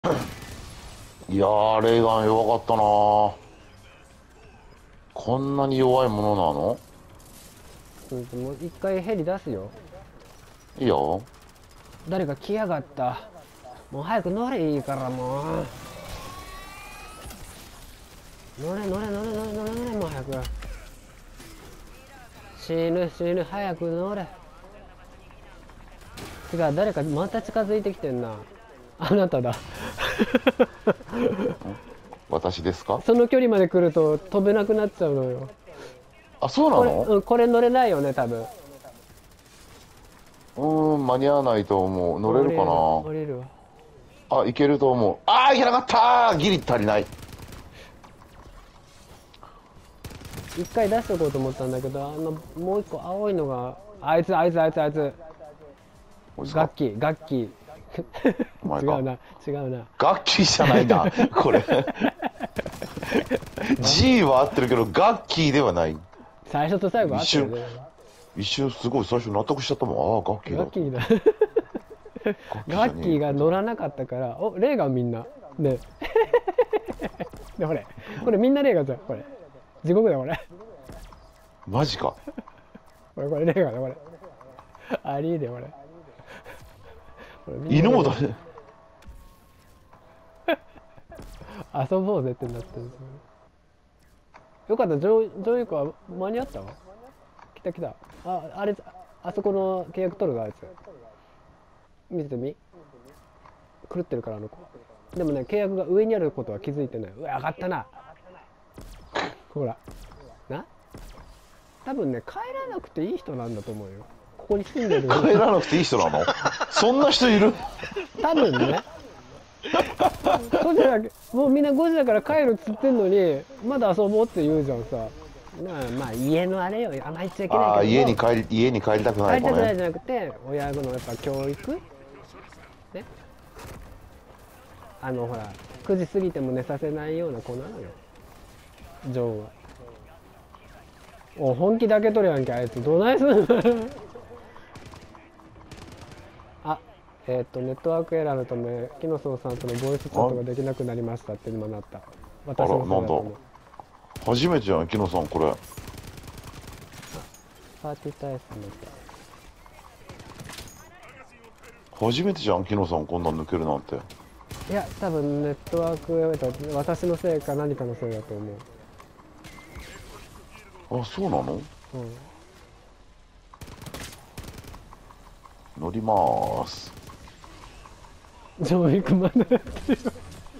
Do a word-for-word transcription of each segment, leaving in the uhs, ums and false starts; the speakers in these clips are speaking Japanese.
いやー、レーガン弱かったなー。こんなに弱いものなの？ うん、もう一回ヘリ出すよ。 いいよ。 誰か来やがった。もう早く乗れいいからもう。乗れ乗れ乗れ乗れ乗れ乗れもう早く。死ぬ死ぬ早く乗れ。違う、誰かまた近づいてきてんな。あなただ。 私ですか？ その距離まで来ると飛べなくなっちゃうのよ。 あ、そうなこれ、 の？ うん、これ乗れないよね多分。 うーん、間に合わないと思う。乗れるか降りるわ。 な？あ、いけると思う。あー、いけなかったー。ギリ足りない。 一回出しとこうと思ったんだけど、あのもう一個青いのがあいつあいつあいつあいつこいつか？ ガッキーガッキお前か？ ー違うな違うな。 楽器じゃないな、これ。G は合ってるけど、楽器ではない。 最初と最後あったよね。 一瞬すごい最初納得しちゃったもん。ああ、楽器だ。 ガッキーだ。 楽器じゃねえガッキーが乗らなかったから、お、レーガンみんな。ね。で、これ、これみんなレーガンじゃん、これ。地獄だ、これ。 マジか。 これ、これレーガンだ、これ。ありーで、これ。これみんな犬もだね。 遊ぼうぜってなってるんですよ。よかった、ジョー、ジョイコは間に合ったわ。来た来た。あ、あれ、あそこの契約取るが、あいつ。見ててみ。狂ってるから、あの子。でもね、契約が上にあることは気づいてない。うわ、上がったな。ほら。な。多分ね、帰らなくていい人なんだと思うよ。ここに住んでる。 帰らなくていい人なの？そんな人いる？ 多分ね。ごじだけ、もうみんなごじだから帰るっつってんのに、まだ遊ぼうって言うじゃんさ。まあ、まあ家のあれよ、あんまり言っちゃいけないけども。 ああ、家に帰り、家に帰りたくな帰りたくないい子ね。 じゃなくて、親のやっぱ教育ね。あのほら、くじ過ぎても寝させないような子なのよ、ジョーは。お、本気だけ取るやんけ、あいつ。どないすんの？あ、えっ、ー、と、ネットワークエラーのため、キノソンさんとのボイスチャットができなくなりましたって今なった。私のせいだと思う。 初めてじゃん、キノさん、これ。 パーティー体操になった。 初めてじゃん、キノさん、こんなん抜けるなんて。 いや、多分ネットワークエラー、私のせいか何かのせいだと思あ、そうなの？ う。うん。 乗りまーす。 上陸まだやってるよ。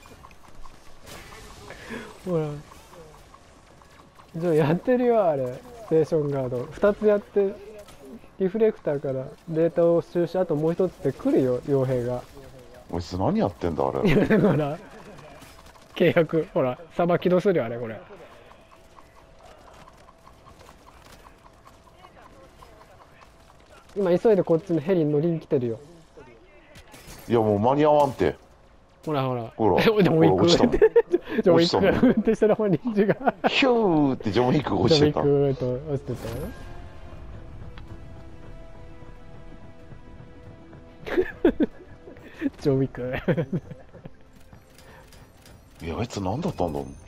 ほら。じゃあやってるよ、あれ。ステーションガード。ふたつやって、リフレクターからデータを収集、あともう一つで来るよ、傭兵が。 こいつ何やってんだ、あれ。 いや、だから、契約、ほら、さば起動するよ、あれ、これ。今、急いでこっちのヘリに乗りに来てるよ。 いや、もう間に合わんて。 ほらほら。 ほら、 でも行く。 ほら落ちたもん。 ジョイク落ちたもん。 運転したら本人が。 ヒューってジョン・ウィックが落ちジョイてた。 クと落ちてたよ。ジョイク。 いや、あいつ何だったんだろう。